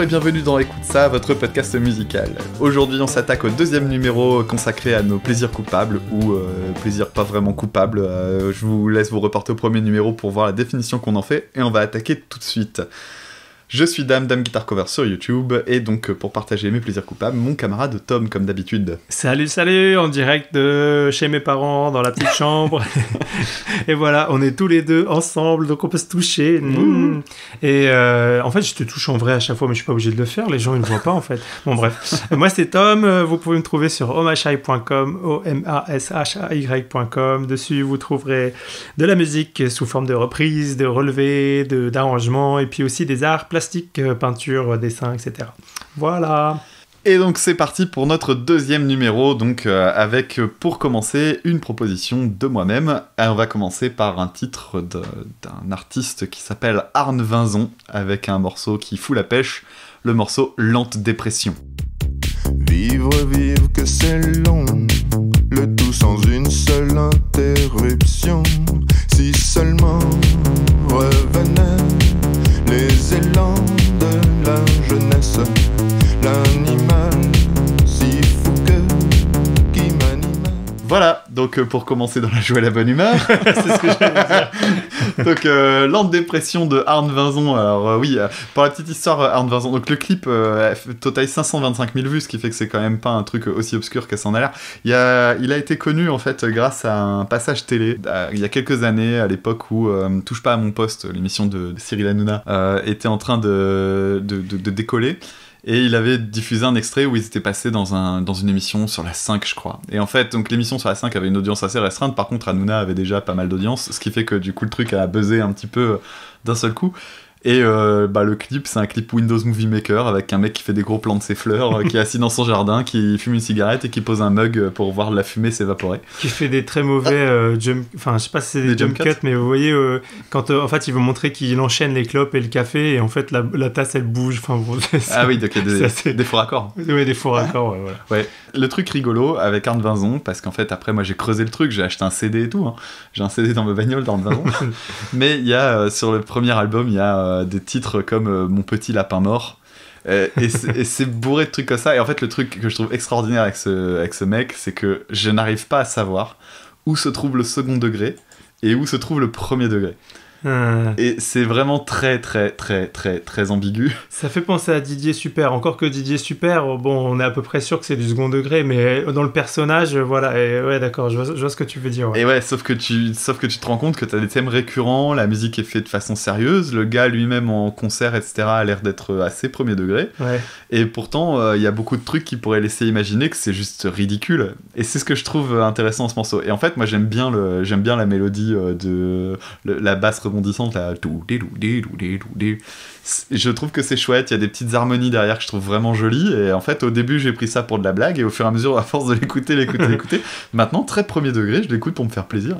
bienvenue dans Écoute ça, votre podcast musical. Aujourd'hui on s'attaque au deuxième numéro consacré à nos plaisirs coupables, ou plaisirs pas vraiment coupables. Je vous laisse vous reporter au premier numéro pour voir la définition qu'on en fait, et on va attaquer tout de suite. Je suis Dame Guitar Cover sur YouTube, et donc pour partager mes plaisirs coupables, mon camarade Tom, comme d'habitude. Salut, en direct de chez mes parents, dans la petite chambre. Et voilà, on est tous les deux ensemble, donc on peut se toucher. Et en fait, je te touche en vrai à chaque fois, mais je suis pas obligé de le faire, les gens ils ne voient pas en fait. Bon bref, moi c'est Tom, vous pouvez me trouver sur omashai.com, omashai.com. Dessus vous trouverez de la musique sous forme de reprises, de relevés, d'arrangements, et puis aussi des arts plastiques, peinture, dessin, etc. Voilà. Et donc c'est parti pour notre deuxième numéro, donc avec pour commencer une proposition de moi-même. On va commencer par un titre d'un artiste qui s'appelle Arne Vinzon, avec un morceau qui fout la pêche, le morceau Lente Dépression. Vivre que c'est long, le tout sans une seule interruption. Si seulement revenaient les élans de la jeunesse, l'animal si fou qui m'anime. Voilà, donc pour commencer dans la joie et la bonne humeur, C'est ce que j'allais dire. donc Lente Dépression de Arne Vinzon. Alors oui, pour la petite histoire, Arne Vinzon, donc le clip totalise 525 000 vues, ce qui fait que c'est quand même pas un truc aussi obscur que ça en a l'air. Il a été connu en fait grâce à un passage télé il y a quelques années, à l'époque où Touche pas à mon poste, l'émission de Cyril Hanouna, était en train de décoller. Et il avait diffusé un extrait où ils étaient passés dans une émission sur la 5, je crois. Et en fait, donc l'émission sur la 5 avait une audience assez restreinte. Par contre, Hanouna avait déjà pas mal d'audience, ce qui fait que du coup, le truc a buzzé un petit peu d'un seul coup. Et le clip, c'est un clip Windows Movie Maker avec un mec qui fait des gros plans de ses fleurs, qui est assis dans son jardin, qui fume une cigarette et qui pose un mug pour voir la fumée s'évaporer. Qui fait des très mauvais jump... Enfin, je sais pas si c'est des jump cuts, mais vous voyez, quand en fait, il veut montrer qu'il enchaîne les clopes et le café, et en fait, la tasse, elle bouge. Enfin, bon, Ah oui, donc il y a des faux raccords. Oui, des faux raccords, ouais, voilà. Ouais. Le truc rigolo avec Arne Vinzon, parce qu'en fait, après, moi, j'ai creusé le truc, j'ai acheté un CD et tout. Hein. J'ai un CD dans ma bagnole d'Arne Vinzon. Mais il y a, sur le premier album, il y a des titres comme Mon petit lapin mort. Et c'est bourré de trucs comme ça. Et en fait, le truc que je trouve extraordinaire avec ce mec, c'est que je n'arrive pas à savoir où se trouve le second degré et où se trouve le premier degré. Et c'est vraiment très très très très très ambigu. Ça fait penser à Didier Super, encore que Didier Super, bon, on est à peu près sûr que c'est du second degré, mais dans le personnage, voilà, et ouais, d'accord, je vois ce que tu veux dire. Ouais. Et ouais, sauf que tu te rends compte que t'as des thèmes récurrents, la musique est faite de façon sérieuse, le gars lui-même en concert, etc., a l'air d'être assez premier degré, ouais. Et pourtant, il y a beaucoup de trucs qui pourraient laisser imaginer que c'est juste ridicule. Et c'est ce que je trouve intéressant dans ce morceau. Et en fait, moi, j'aime bien la mélodie la basse rebondissante, là. Je trouve que c'est chouette, il y a des petites harmonies derrière que je trouve vraiment jolies, et en fait au début j'ai pris ça pour de la blague, et au fur et à mesure, à force de l'écouter, maintenant très premier degré, je l'écoute pour me faire plaisir.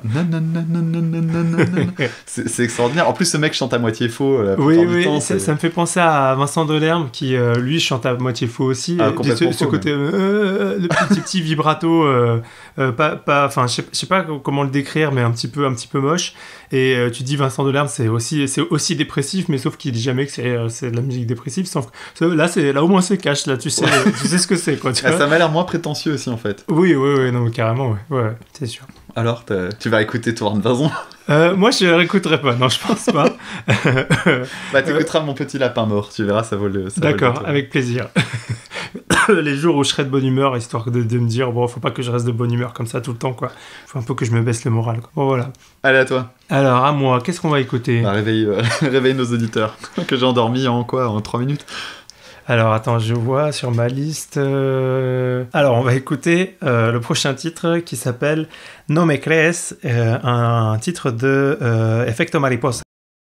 C'est extraordinaire. En plus ce mec chante à moitié faux la plupart du temps. Ça me fait penser à Vincent Delerme qui lui chante à moitié faux aussi. Ce côté le petit vibrato, enfin je sais pas comment le décrire, mais un petit peu moche. Et tu dis Vincent Delerme, c'est aussi dépressif, mais sauf qu'il dit jamais que c'est de la musique dépressive. Sauf que là au moins c'est cash, là tu sais ce que c'est, quoi. Tu vois. Ça m'a l'air moins prétentieux aussi en fait. Oui, non, carrément, ouais, c'est sûr. Alors, tu vas écouter toi, Arne Vinzon? Moi, je réécouterai pas. Non, je pense pas. Bah, t'écouteras Mon petit lapin mort. Tu verras, ça vaut le. D'accord, avec plaisir. Les jours où je serai de bonne humeur, histoire de me dire, bon, faut pas que je reste de bonne humeur comme ça tout le temps, quoi. Faut un peu que je me baisse le moral, quoi. Bon, voilà. Allez, à toi. Alors, à moi, qu'est-ce qu'on va écouter? Bah, réveille nos auditeurs. Que j'ai endormi en 3 minutes. Alors, attends, je vois sur ma liste... Alors, on va écouter le prochain titre qui s'appelle No Me Crees, un titre de Efecto Mariposa.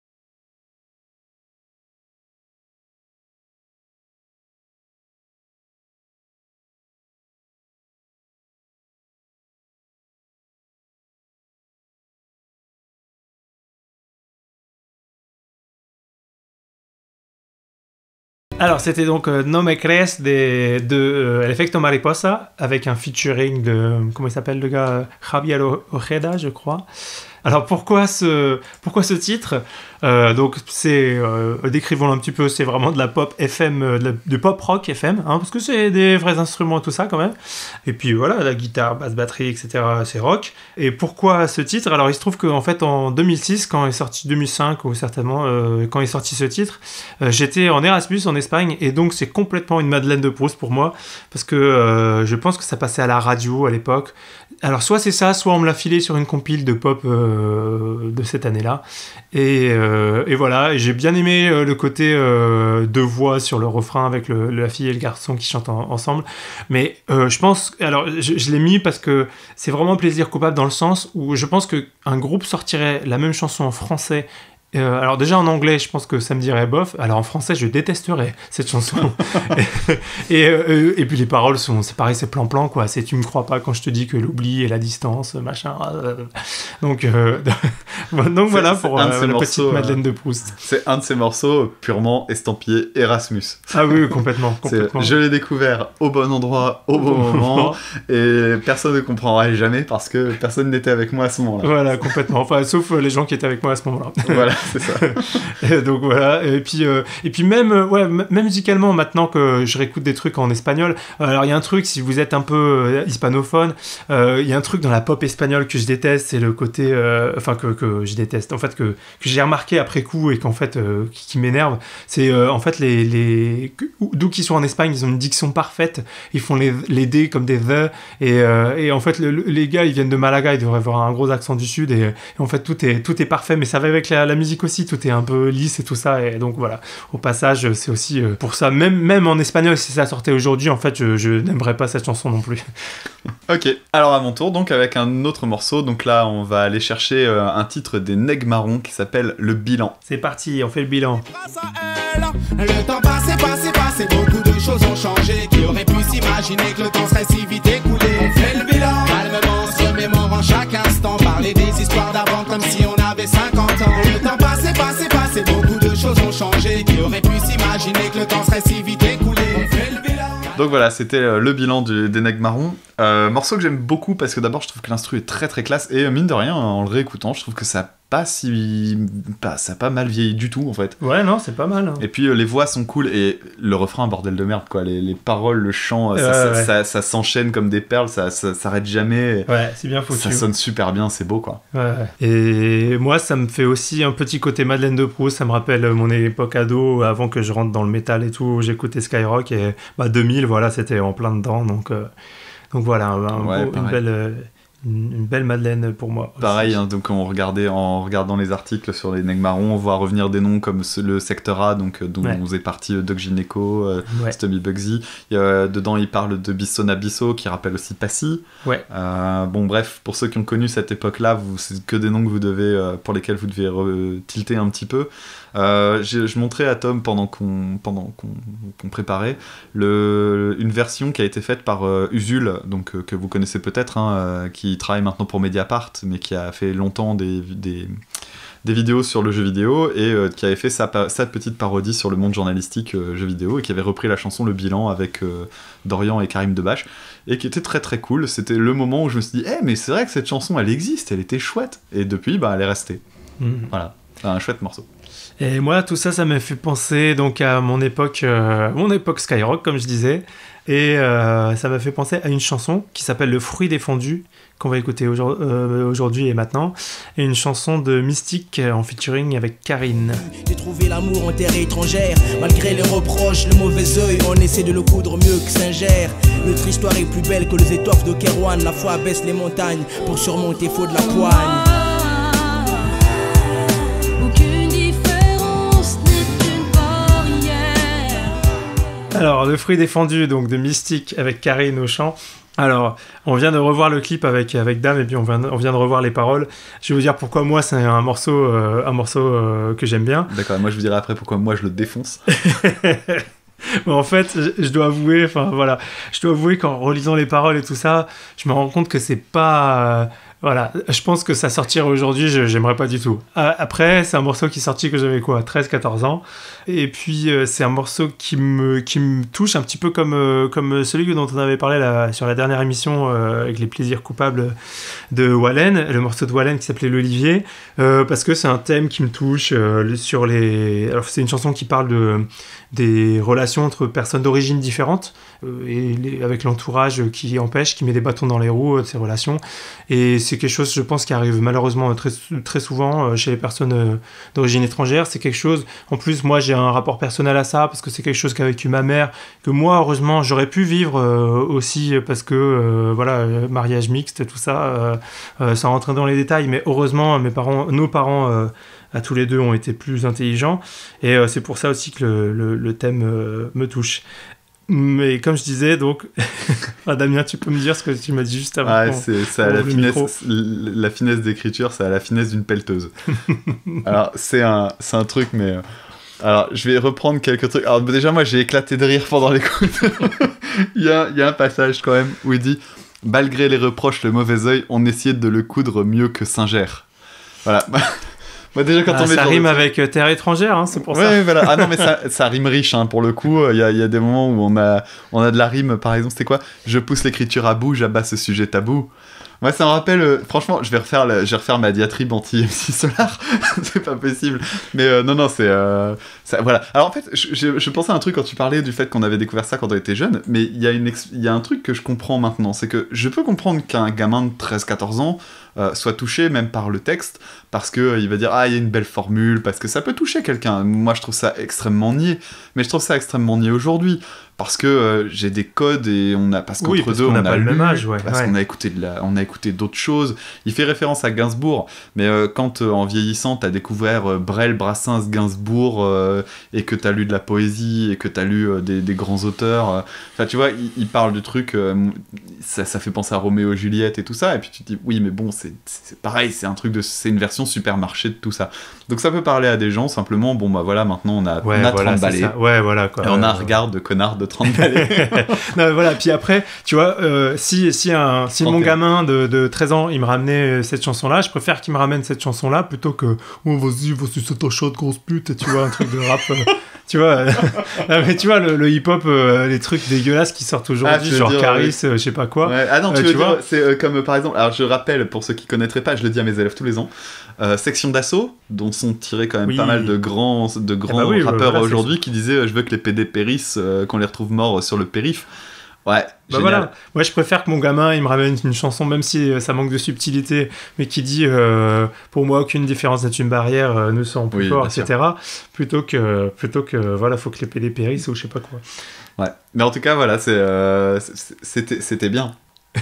Alors, c'était donc No Me Crees de Efecto Mariposa, avec un featuring de... Comment il s'appelle le gars? Javier Ojeda, je crois. Alors pourquoi ce titre ? Donc décrivons-le un petit peu, c'est vraiment de la pop FM, de pop rock FM, hein, parce que c'est des vrais instruments, tout ça quand même. Et puis voilà, la guitare, basse, batterie, etc., c'est rock. Et pourquoi ce titre ? Alors il se trouve qu'en fait en 2006, quand est sorti 2005 ou certainement quand est sorti ce titre, j'étais en Erasmus en Espagne et donc c'est complètement une Madeleine de Proust pour moi parce que je pense que ça passait à la radio à l'époque. Alors soit c'est ça, soit on me l'a filé sur une compile de pop de cette année-là. Et voilà, et j'ai bien aimé le côté deux voix sur le refrain avec la fille et le garçon qui chantent ensemble. Mais je pense, alors je l'ai mis parce que c'est vraiment plaisir coupable dans le sens où je pense qu'un groupe sortirait la même chanson en français. Alors déjà en anglais je pense que ça me dirait bof, alors en français je détesterais cette chanson. et puis les paroles c'est pareil, c'est plan-plan quoi, c'est tu me crois pas quand je te dis que l'oubli et la distance machin. Donc voilà pour la petite Madeleine de Proust. C'est un de ces morceaux purement estampillé Erasmus. Ah oui, complètement. Je l'ai découvert au bon endroit au bon moment et personne ne comprendra jamais parce que personne n'était avec moi à ce moment-là. Voilà, complètement, enfin sauf les gens qui étaient avec moi à ce moment-là. Voilà. C'est ça. Et donc voilà, et puis même musicalement maintenant que je réécoute des trucs en espagnol, alors il y a un truc, si vous êtes un peu hispanophone, il y a un truc dans la pop espagnole que je déteste, c'est le côté que je déteste, en fait que j'ai remarqué après coup et qu'en fait qui m'énerve, c'est en fait d'où qu'ils soient en Espagne, ils ont une diction parfaite, ils font les D comme des the et en fait les gars ils viennent de Malaga, ils devraient avoir un gros accent du sud et en fait tout est parfait, mais ça va avec la musique aussi, tout est un peu lisse et tout ça, et donc voilà, au passage c'est aussi pour ça, même en espagnol si ça sortait aujourd'hui, en fait je n'aimerais pas cette chanson non plus. Ok, alors à mon tour donc avec un autre morceau, donc là on va aller chercher un titre des Nègres Marrons qui s'appelle Le Bilan. C'est parti, on fait le bilan. Grâce à elle, le temps passé, beaucoup de choses ont changé. Qui aurait pu s'imaginer que le temps serait si vite écoulé? On fait le bilan, calmement, se mémorant chaque instant, parler des histoires d'avant comme si on avait 50 ans. Le temps passé, beaucoup de choses ont changé. Qui aurait pu s'imaginer que le temps serait si vite écoulé? On fait le bilan. Donc voilà, c'était le bilan des Nègres Marrons. Morceau que j'aime beaucoup parce que d'abord je trouve que l'instru est très très classe et mine de rien en le réécoutant je trouve que ça a pas mal vieilli du tout en fait. Ouais non, c'est pas mal hein. Et puis les voix sont cool et le refrain, bordel de merde quoi, les paroles, le chant, ça s'enchaîne comme des perles, ça s'arrête jamais. Ouais, c'est bien foutu. Ça sonne super bien, c'est beau quoi. Ouais. Et moi ça me fait aussi un petit côté Madeleine de Proust, ça me rappelle mon époque ado avant que je rentre dans le métal et tout, j'écoutais Skyrock et 2000 voilà, c'était en plein dedans donc voilà, une belle Madeleine pour moi. Pareil, hein, donc en regardant les articles sur les Nègres Marrons, on voit revenir des noms comme le Secteur A, donc dont est parti Doc Gynéco, Stubby Bugsy. Dedans, il parle de Bisson Abisso, qui rappelle aussi Passy. Ouais. Bon, bref, pour ceux qui ont connu cette époque-là, c'est que des noms que vous devez, pour lesquels vous devez tilter un petit peu. Je montrais à Tom pendant qu'on préparait une version qui a été faite par Usul, donc que vous connaissez peut-être, hein, qui travaille maintenant pour Mediapart, mais qui a fait longtemps des vidéos sur le jeu vidéo et qui avait fait sa petite parodie sur le monde journalistique jeu vidéo et qui avait repris la chanson Le Bilan avec Dorian et Karim Debache et qui était très très cool. C'était le moment où je me suis dit mais c'est vrai que cette chanson elle existe, elle était chouette, et depuis elle est restée. Voilà, c'est un chouette morceau. Et moi, tout ça m'a fait penser donc à mon époque Skyrock, comme je disais, et ça m'a fait penser à une chanson qui s'appelle Le Fruit défendu, qu'on va écouter aujourd'hui et maintenant, et une chanson de Mystique en featuring avec Karine. J'ai trouvé l'amour en terre étrangère, malgré les reproches, le mauvais œil, on essaie de le coudre mieux que Saint-Ger. Notre histoire est plus belle que les étoffes de Kérouane, la foi abaisse les montagnes pour surmonter faut de la poigne. Alors, Le Fruit défendu, donc de Mystique avec Karine au chant. Alors, on vient de revoir le clip avec Dame et puis on vient de revoir les paroles. Je vais vous dire pourquoi moi c'est un morceau que j'aime bien. D'accord, moi je vous dirai après pourquoi moi je le défonce. Bon, en fait, je dois avouer qu'en relisant les paroles et tout ça, je me rends compte que c'est pas Voilà, je pense que ça sortirait aujourd'hui, j'aimerais pas du tout. Après, c'est un morceau qui est sorti que j'avais 13-14 ans. Et puis, c'est un morceau qui me touche un petit peu comme celui dont on avait parlé sur la dernière émission avec les plaisirs coupables de Wallen, le morceau de Wallen qui s'appelait L'Olivier, parce que c'est un thème qui me touche Alors, c'est une chanson qui parle des relations entre personnes d'origine différentes avec l'entourage qui met des bâtons dans les roues de ces relations. Et c'est quelque chose, je pense, qui arrive malheureusement très, très souvent chez les personnes d'origine étrangère. C'est quelque chose, en plus, moi j'ai un rapport personnel à ça, parce que c'est quelque chose qu'a vécu ma mère, que moi, heureusement, j'aurais pu vivre aussi, parce que, mariage mixte, tout ça, sans rentrer dans les détails, mais heureusement, nos parents à tous les deux ont été plus intelligents, et c'est pour ça aussi que le thème me touche. Mais comme je disais, donc, Damien, tu peux me dire ce que tu m'as dit juste avant. Ah, c'est à la finesse d'écriture, c'est à la finesse d'une pelleteuse. Alors, c'est un truc, mais... Alors, je vais reprendre quelques trucs. Alors, déjà, moi, j'ai éclaté de rire pendant l'écoute. il y a un passage, quand même, où il dit « Malgré les reproches, le mauvais œil, on essayait de le coudre mieux que Singer. » Voilà. Moi, déjà, quand on met ça rime avec terre étrangère, hein, c'est pour ça. Ouais, voilà. Ah non, mais ça rime riche, hein, pour le coup. Il y a des moments où on a de la rime. Par exemple, c'était quoi ? Je pousse l'écriture à bout, j'abats ce sujet tabou. Moi, ça me rappelle... franchement, je vais refaire ma diatribe anti-MC Solar. C'est pas possible. Mais non, c'est... voilà. Alors, en fait, je pensais à un truc quand tu parlais du fait qu'on avait découvert ça quand on était jeune, mais il y a un truc que je comprends maintenant. C'est que je peux comprendre qu'un gamin de 13-14 ans soit touché même par le texte, parce qu'il va dire « Ah, il y a une belle formule », parce que ça peut toucher quelqu'un. Moi, je trouve ça extrêmement niais. Mais je trouve ça extrêmement niais aujourd'hui. Parce que j'ai des codes et parce qu'entre deux on a le même âge, parce qu'on a écouté d'autres choses. Il fait référence à Gainsbourg, mais quand en vieillissant t'as découvert Brel, Brassens, Gainsbourg et que t'as lu de la poésie et que t'as lu des grands auteurs, enfin tu vois, il parle de trucs, ça fait penser à Roméo et Juliette et tout ça, et puis tu te dis oui mais bon c'est pareil, c'est une version supermarché de tout ça. Donc ça peut parler à des gens simplement, bon bah voilà, maintenant on a 30 balais. Ouais, voilà quoi. Et on a un regard de connard de 30 balais. Non, voilà, puis après, tu vois, si mon gamin de 13 ans, il me ramenait cette chanson-là, je préfère qu'il me ramène cette chanson-là plutôt que oh vas-y, c'est ta chatte grosse pute, tu vois, un truc de rap. Tu vois, mais tu vois, le hip-hop, les trucs dégueulasses qui sortent aujourd'hui, genre Caris, je sais pas quoi. Ouais. Ah non, tu vois, c'est comme par exemple, alors je rappelle, pour ceux qui connaîtraient pas, je le dis à mes élèves tous les ans, Section d'Assaut, dont sont tirés quand même pas mal de grands rappeurs aujourd'hui qui disaient je veux que les PD périssent, qu'on les retrouve morts sur le périph'. Ouais, bah voilà. Moi je préfère que mon gamin il me ramène une chanson, même si ça manque de subtilité, mais qui dit pour moi aucune différence n'est une barrière, nous sommes plus forts, etc. Plutôt que voilà, faut que les PD périssent ou je sais pas quoi. Ouais, mais en tout cas voilà, c'était bien.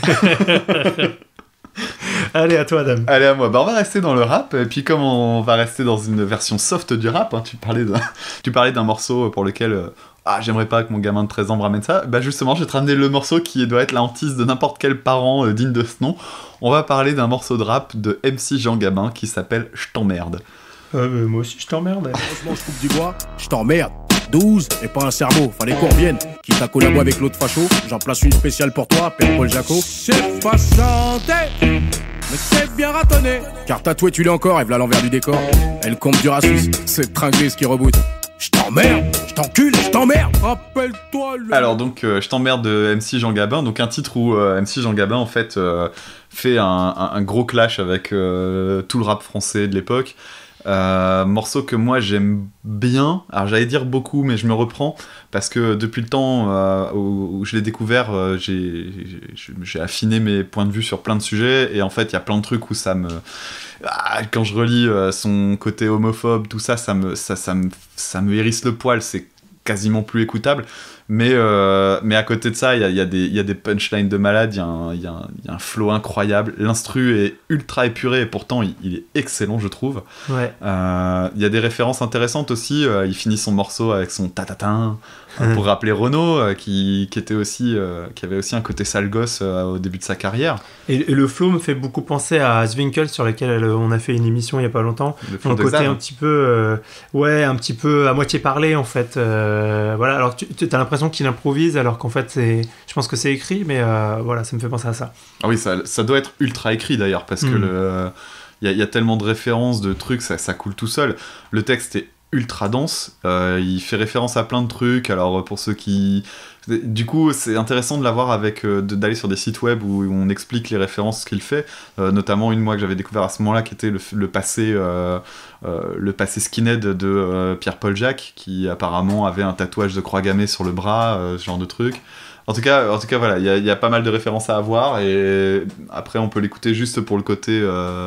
Allez, à toi, Adam. Allez, à moi. Bah, on va rester dans le rap, et puis comme on va rester dans une version soft du rap, hein, tu parlais d'un morceau pour lequel j'aimerais pas que mon gamin de 13 ans me ramène ça. Bah justement, je vais te ramener le morceau qui doit être la hantise de n'importe quel parent digne de ce nom. On va parler d'un morceau de rap de MC Jean Gabin qui s'appelle « Je t'emmerde ». Moi aussi, je t'emmerde. Franchement, je coupe du bois, je t'emmerde. 12 et pas un cerveau, fallait qu'on revienne. Quitte à collaborer avec l'autre facho, j'en place une spéciale pour toi, Père Paul Jaco. C'est pas chanté, mais c'est bien ratonné. Car tatoué, tu l'es encore, et v'là l'envers du décor. Et le comble du racisme, c'est tringlé ce qui reboot. Je t'emmerde, je t'encule, je t'emmerde. Rappelle-toi le... Alors donc, Je t'emmerde de MC Jean Gabin, donc un titre où MC Jean Gabin en fait fait un gros clash avec tout le rap français de l'époque. Morceau que moi j'aime bien, alors j'allais dire beaucoup mais je me reprends parce que depuis le temps où je l'ai découvert, j'ai affiné mes points de vue sur plein de sujets et en fait il y a plein de trucs où ça me... quand je relis son côté homophobe, tout ça, ça me hérisse le poil, c'est quasiment plus écoutable. Mais à côté de ça, il y a des punchlines de malade, il y a un flow incroyable. L'instru est ultra épuré et pourtant il est excellent, je trouve. Ouais. Il y a des références intéressantes aussi. Il finit son morceau avec son tatatin pour rappeler Renaud, qui était aussi, qui avait aussi un côté sale gosse au début de sa carrière. Et le flow me fait beaucoup penser à Zwinkel, sur lequel on a fait une émission il y a pas longtemps. Un côté un petit peu, un petit peu à moitié parlé en fait. Voilà. Alors tu as l'impression l'impression qu'il improvise alors qu'en fait je pense que c'est écrit, mais voilà, ça me fait penser à ça. Ah oui, ça doit être ultra écrit d'ailleurs, parce que il y a tellement de références, de trucs, ça coule tout seul. Le texte est ultra dense, il fait référence à plein de trucs. Alors pour ceux qui... Du coup, c'est intéressant de l'avoir d'aller sur des sites web où on explique les références qu'il fait, notamment une, moi, que j'avais découvert à ce moment-là, qui était le passé skinhead de Pierre-Paul Jacques, qui apparemment avait un tatouage de croix gammée sur le bras, ce genre de truc. En tout cas, voilà, il y a pas mal de références à avoir, et après, on peut l'écouter juste pour le côté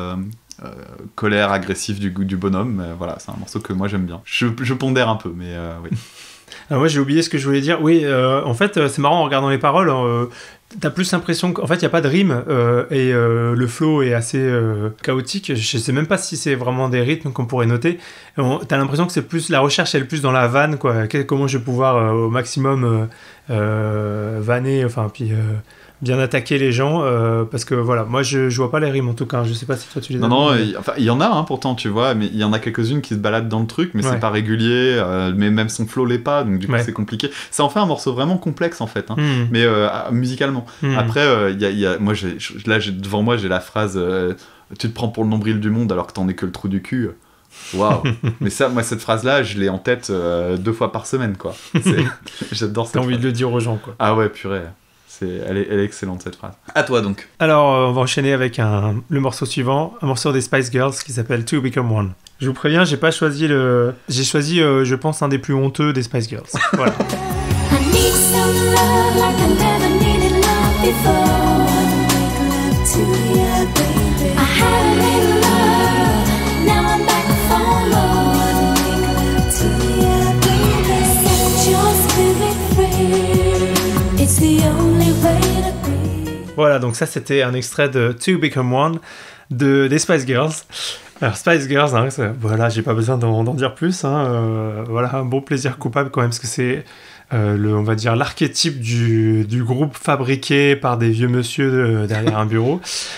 colère, agressif du bonhomme. Mais voilà, c'est un morceau que moi j'aime bien. Je pondère un peu, mais oui. Alors moi j'ai oublié ce que je voulais dire. Oui, en fait c'est marrant en regardant les paroles, t'as plus l'impression qu'en fait il n'y a pas de rime et le flow est assez chaotique. Je sais même pas si c'est vraiment des rythmes qu'on pourrait noter. T'as l'impression que c'est plus, la recherche elle est plus dans la vanne, quoi. Comment je vais pouvoir au maximum vanner, enfin puis bien attaquer les gens, parce que voilà, moi je vois pas les rimes en tout cas. Je sais pas si toi tu les as. Non, il y en a pourtant, tu vois, mais il y en a quelques-unes qui se baladent dans le truc, mais c'est pas régulier, mais même son flow l'est pas, donc du coup c'est compliqué. Ça en fait un morceau vraiment complexe en fait, mais musicalement. Après, moi devant moi j'ai la phrase tu te prends pour le nombril du monde alors que t'en es que le trou du cul. Waouh. Mais ça, moi cette phrase là je l'ai en tête 2 fois par semaine, quoi. J'adore cette phrase. T'as envie de le dire aux gens, quoi. Ah ouais, purée. Elle est excellente cette phrase. À toi donc. Alors on va enchaîner avec le morceau suivant, un morceau des Spice Girls qui s'appelle To Become One. Je vous préviens, j'ai choisi je pense un des plus honteux des Spice Girls. Voilà. I need some love like I never needed love before. Make love to you, baby. I haven't made love, now I'm back for more. Make love to you, baby. Set your spirit free. It's the only way to be. Voilà, donc ça c'était un extrait de To Become One des Spice Girls. Alors Spice Girls, voilà, j'ai pas besoin d'en dire plus. Voilà, un bon plaisir coupable quand même, parce que c'est on va dire l'archétype du groupe fabriqué par des vieux monsieur derrière un bureau.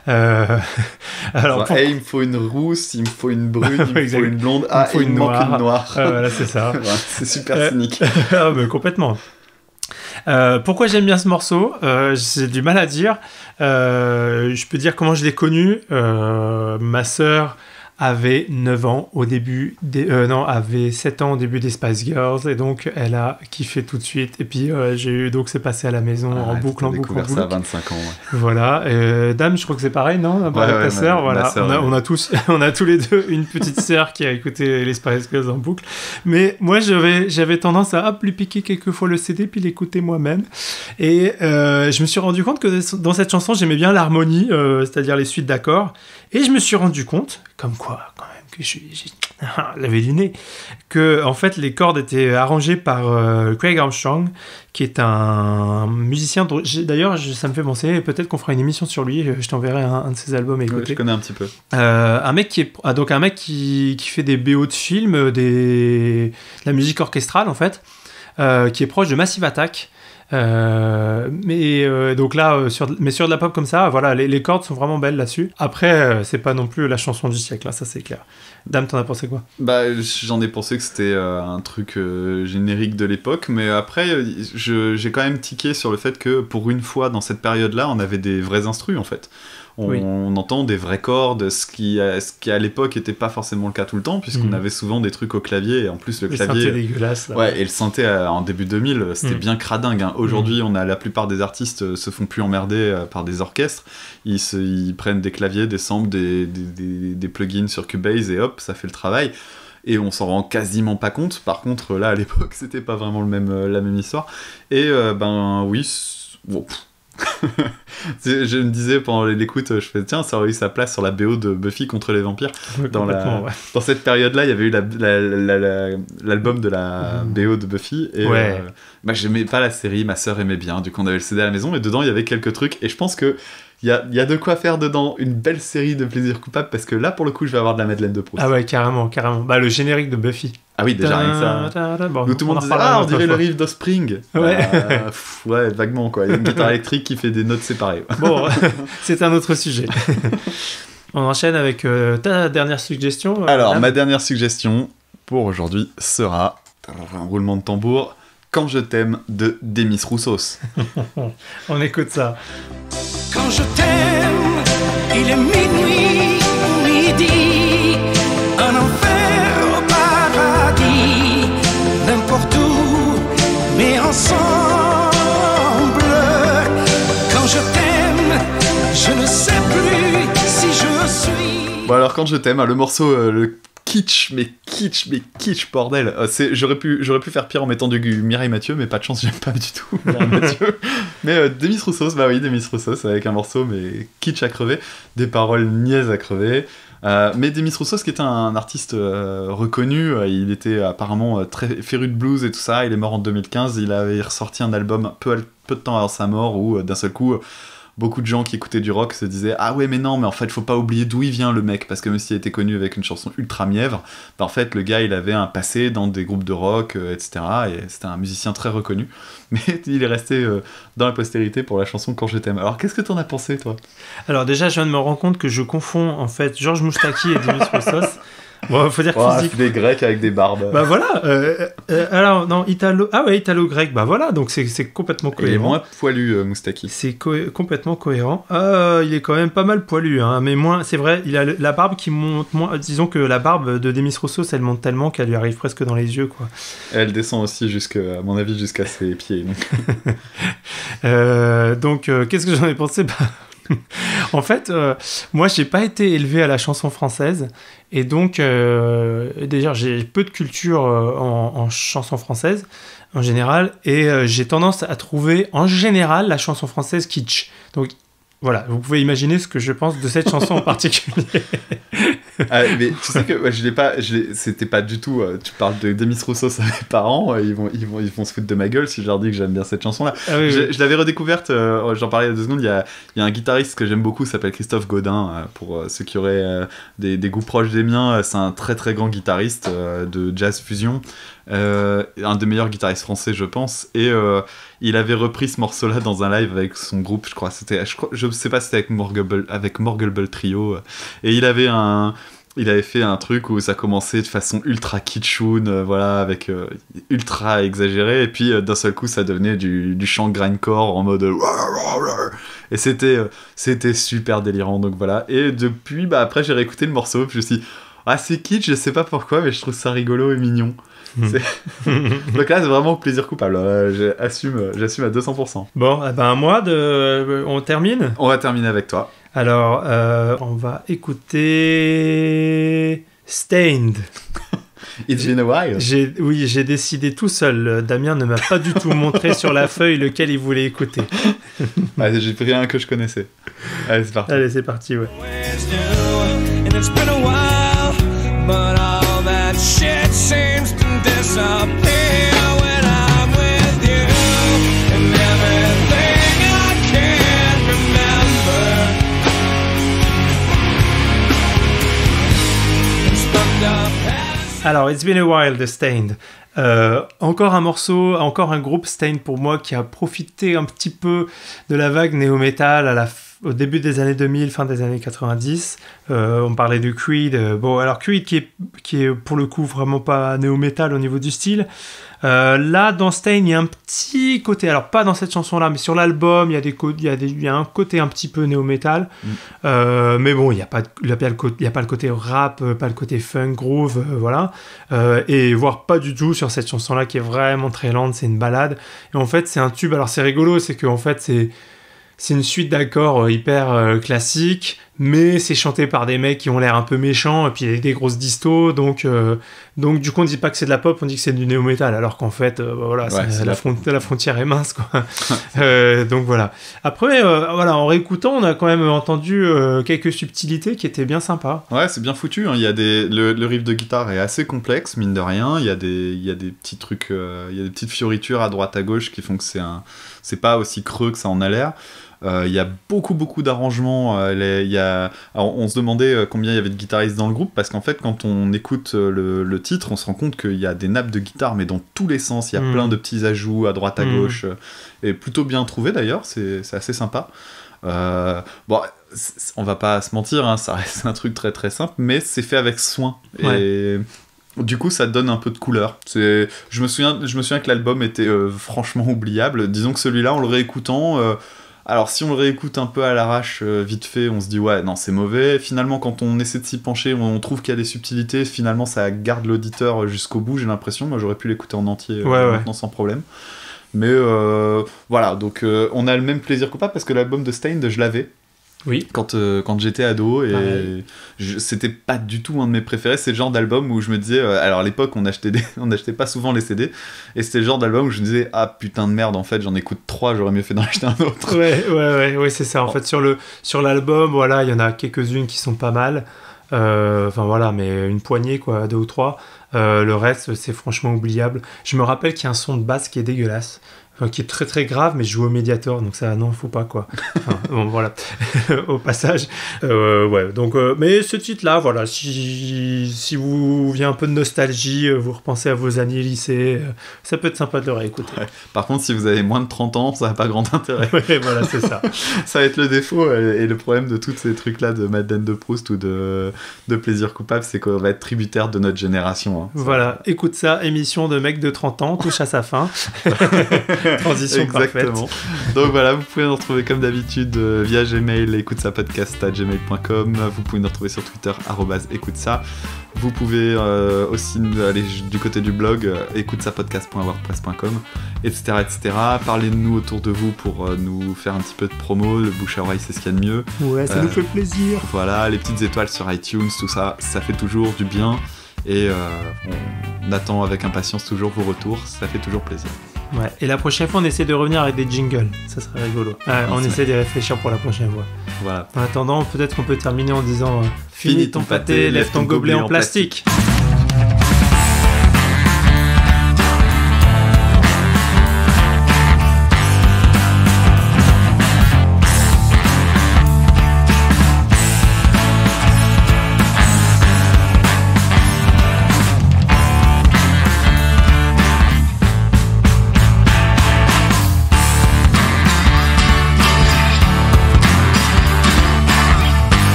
Alors, il me faut une rousse, il me faut une brune, il me faut une blonde, il me manque une noire. Voilà, c'est ça. Ouais, c'est super cynique. Mais complètement. Pourquoi j'aime bien ce morceau, j'ai du mal à dire. Je peux dire comment je l'ai connu. Ma sœur avait 9 ans au début avait 7 ans au début des Spice Girls, et donc elle a kiffé tout de suite, et puis donc c'est passé à la maison en boucle. Ça à 25 ans, ouais. Voilà. Dame, je crois que c'est pareil, non? Avec ta sœur, voilà. On a tous les deux une petite sœur qui a écouté les Spice Girls en boucle, mais moi j'avais tendance à lui piquer quelques fois le CD puis l'écouter moi-même, et je me suis rendu compte que dans cette chanson j'aimais bien l'harmonie, c'est-à-dire les suites d'accords, et je me suis rendu compte, comme quoi, quand même, que j'avais du nez, que en fait les cordes étaient arrangées par Craig Armstrong, qui est un musicien dont d'ailleurs ça me fait penser, peut-être qu'on fera une émission sur lui, je t'enverrai un de ses albums à écouter. Ouais, je connais un petit peu. Un mec qui fait des BO de films, de la musique orchestrale en fait, qui est proche de Massive Attack. Donc là sur de la pop comme ça, voilà, les cordes sont vraiment belles là-dessus. Après c'est pas non plus la chanson du siècle, là, ça c'est clair. Dame, t'en as pensé quoi? J'en ai pensé que c'était un truc générique de l'époque, mais après j'ai quand même tiqué sur le fait que pour une fois dans cette période-là on avait des vrais instrus en fait. On entend des vraies cordes, ce qui à l'époque n'était pas forcément le cas tout le temps, puisqu'on avait souvent des trucs au clavier, et en plus le clavier... synthé dégueulasse, là. Ouais, et le synthé en début 2000, c'était bien cradingue. Aujourd'hui, la plupart des artistes se font plus emmerder par des orchestres. Ils prennent des claviers, des samples, des plugins sur Cubase, et hop, ça fait le travail. Et on s'en rend quasiment pas compte. Par contre, là, à l'époque, c'était pas vraiment la même histoire. Et oui... Bon, je me disais pendant l'écoute, je fais tiens, ça aurait eu sa place sur la BO de Buffy contre les vampires. Dans cette période-là, il y avait eu l'album de la BO de Buffy, et j'aimais pas la série, ma sœur aimait bien, du coup on avait le CD à la maison, et dedans il y avait quelques trucs, et je pense que il y a de quoi faire dedans une belle série de plaisir coupable, parce que là pour le coup je vais avoir de la Madeleine de Proust. Ah ouais, carrément. Le générique de Buffy. Ah oui, déjà rien que ça. Où tout le monde disait on dirait le riff d'Offspring. Ouais. Ouais, vaguement quoi. Il y a une guitare électrique qui fait des notes séparées. Bon, c'est un autre sujet. On enchaîne avec ta dernière suggestion. Alors, ma dernière suggestion pour aujourd'hui sera un roulement de tambour. Quand je t'aime de Demis Roussos. On écoute ça. Quand je t'aime, il est minuit ou midi, un enfer au paradis, n'importe où, mais ensemble. Quand je t'aime, je ne sais plus si je suis... Bon alors, Quand je t'aime, le morceau... le kitsch, bordel. J'aurais pu faire pire en mettant du Mireille Mathieu, mais pas de chance, j'aime pas du tout Mireille Mathieu. Mais Demis Roussos, bah oui, Demis Roussos, avec un morceau, mais kitsch à crever, des paroles niaises à crever. Mais Demis Roussos, qui était un artiste reconnu, il était apparemment très féru de blues et tout ça, il est mort en 2015, il avait ressorti un album peu de temps avant sa mort, où d'un seul coup... beaucoup de gens qui écoutaient du rock se disaient « Ah ouais, mais non, mais en fait, faut pas oublier d'où il vient, le mec, parce que même s'il était connu avec une chanson ultra mièvre, bah, en fait, le gars, il avait un passé dans des groupes de rock, etc. Et c'était un musicien très reconnu. Mais il est resté dans la postérité pour la chanson Quand je t'aime. Alors, qu'est-ce que t'en as pensé, toi ? Alors déjà, je viens de me rendre compte que je confonds, en fait, Georges Moustaki et Demis Roussos. Bon, faut dire que physique... des Grecs avec des barbes. Bah voilà. Alors non, italo-grec. Bah voilà. Donc c'est complètement cohérent. Il est moins poilu, Moustaki. C'est complètement cohérent. Il est quand même pas mal poilu, hein. Mais moins. C'est vrai. Il a la barbe qui monte moins. Disons que la barbe de Demis Roussos, elle monte tellement qu'elle lui arrive presque dans les yeux, quoi. Elle descend aussi à mon avis, jusqu'à ses pieds. Donc qu'est-ce que j'en ai pensé ? En fait, moi, j'ai pas été élevé à la chanson française, et donc, déjà, j'ai peu de culture en chanson française, en général, et j'ai tendance à trouver, en général, la chanson française kitsch. Donc, voilà, vous pouvez imaginer ce que je pense de cette chanson en particulier. Mais tu sais que c'était pas du tout. Tu parles de Demis Roussos à mes parents, ils vont se foutre de ma gueule si je leur dis que j'aime bien cette chanson-là. Ah, oui, je l'avais redécouverte, j'en parlais il y a 2 secondes. Il y a un guitariste que j'aime beaucoup, s'appelle Christophe Godin. Pour ceux qui auraient des goûts proches des miens, c'est un très très grand guitariste de jazz fusion. Un des meilleurs guitaristes français, je pense, et il avait repris ce morceau-là dans un live avec son groupe, je sais pas si c'était avec Morgulble Trio, et il avait fait un truc où ça commençait de façon ultra kitschoun, voilà, avec ultra exagéré, et puis d'un seul coup ça devenait du chant grindcore en mode et c'était super délirant, donc voilà. Et depuis, après j'ai réécouté le morceau, puis je me suis dit, c'est kitsch, je sais pas pourquoi, mais je trouve ça rigolo et mignon. Donc là, c'est vraiment plaisir coupable. J'assume à 200%. Bon, moi, on termine ? On va terminer avec toi. Alors, on va écouter Stained. It's been a while. J'ai décidé tout seul. Damien ne m'a pas du tout montré sur la feuille lequel il voulait écouter. J'ai pris un que je connaissais. Allez, c'est parti. Allez, c'est parti, ouais. But all that shit seems to disappear when I'm with you, and everything I can't remember is fucked up. Alors, It's Been a While de Stained. Encore un morceau, encore un groupe Stained pour moi qui a profité un petit peu de la vague néo-metal au début des années 2000, fin des années 90. On parlait de Creed. Alors Creed qui est pour le coup vraiment pas néo-metal au niveau du style. Là, dans Stained, il y a un petit côté, alors pas dans cette chanson-là, mais sur l'album, il y a un côté un petit peu néo-metal. Mais bon, il n'y a pas le côté rap, pas le côté funk, groove, voilà. Et voire pas du tout sur cette chanson-là qui est vraiment très lente, c'est une balade. Et en fait, c'est un tube. Alors c'est rigolo, c'est qu'en fait, c'est une suite d'accords hyper classiques, mais c'est chanté par des mecs qui ont l'air un peu méchants, et puis il y a des grosses distos, donc du coup on dit pas que c'est de la pop, on dit que c'est du néo-metal, alors qu'en fait, voilà, la frontière est mince, quoi. Donc voilà. Après, en réécoutant, on a quand même entendu quelques subtilités qui étaient bien sympas. Ouais, c'est bien foutu, hein. Il y a le riff de guitare est assez complexe, mine de rien, il y a des petits trucs, il y a des petites fioritures à droite à gauche qui font que c'est pas aussi creux que ça en a l'air. Il y a beaucoup d'arrangements. Alors, on se demandait combien il y avait de guitaristes dans le groupe, parce qu'en fait, quand on écoute le titre, on se rend compte qu'il y a des nappes de guitare, mais dans tous les sens. Il y a plein de petits ajouts à droite à gauche, et plutôt bien trouvé d'ailleurs. C'est assez sympa. On va pas se mentir, hein, ça reste un truc très très simple, mais c'est fait avec soin. Ouais. Du coup, ça donne un peu de couleur. Je me souviens que l'album était franchement oubliable. Disons que celui-là, en le réécoutant, alors si on le réécoute un peu à l'arrache, vite fait, on se dit ouais, non, c'est mauvais. Finalement, quand on essaie de s'y pencher, on trouve qu'il y a des subtilités. Finalement, ça garde l'auditeur jusqu'au bout, j'ai l'impression. Moi, j'aurais pu l'écouter en entier maintenant sans problème. Mais voilà, donc on a le même plaisir coupable parce que l'album de Staind, je l'avais. Oui. Quand j'étais ado, et c'était pas du tout un de mes préférés. C'est le genre d'album où je me disais, alors à l'époque on achetait pas souvent les CD, et c'était le genre d'album où je me disais ah putain de merde, en fait j'en écoute 3, j'aurais mieux fait d'en acheter un autre. Ouais, c'est ça. En fait sur l'album, voilà, il y en a quelques-unes qui sont pas mal. Enfin voilà, mais une poignée quoi, 2 ou 3. Le reste c'est franchement oubliable. Je me rappelle qu'il y a un son de basse qui est dégueulasse. Enfin, qui est très très grave, mais je joue au Mediator, donc ça, non, faut pas quoi. Enfin, bon, voilà, au passage. Ouais, donc, mais ce titre-là, voilà, si vous vient un peu de nostalgie, vous repensez à vos années lycée, ça peut être sympa de le réécouter. Ouais. Par contre, si vous avez moins de 30 ans, ça n'a pas grand intérêt. Ouais, voilà, c'est ça. Ça va être le défaut et le problème de tous ces trucs-là de Madeleine de Proust ou de Plaisir coupable, c'est qu'on va être tributaire de notre génération. Hein. Voilà, écoute ça, émission de mec de 30 ans, touche à sa fin. Transition exactement. Parfaite. Donc voilà, vous pouvez nous retrouver comme d'habitude via Gmail, écoutesapodcast@gmail.com. Vous pouvez nous retrouver sur Twitter @écoutesa. Vous pouvez aussi aller du côté du blog écoutesapodcast.wordpress.com, etc. Parlez de nous autour de vous pour nous faire un petit peu de promo. Le bouche à oreille, c'est ce qu'il y a de mieux. Ouais, ça nous fait plaisir. Voilà, les petites étoiles sur iTunes, tout ça, ça fait toujours du bien. Et on attend avec impatience toujours vos retours, ça fait toujours plaisir. Ouais, et la prochaine fois, on essaie de revenir avec des jingles, ça serait rigolo. On essaie de réfléchir pour la prochaine fois. Voilà. En attendant, peut-être qu'on peut terminer en disant Finis ton pâté, lève ton gobelet en plastique.